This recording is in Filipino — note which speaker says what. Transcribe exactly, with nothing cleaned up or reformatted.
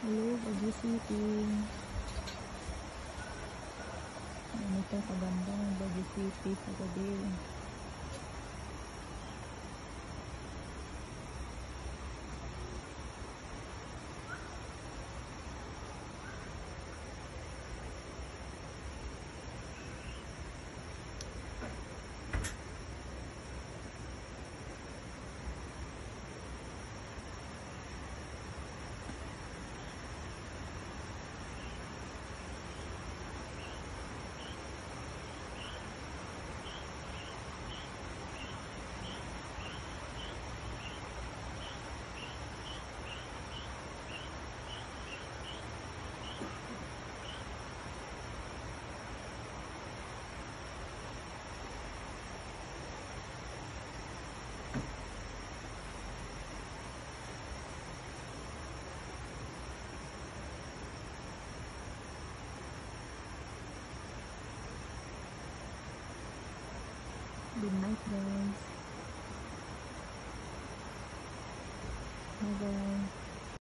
Speaker 1: Hello, Baguio City. Ganito kaganda ng Baguio City sa gabi. Good night, guys. Bye bye.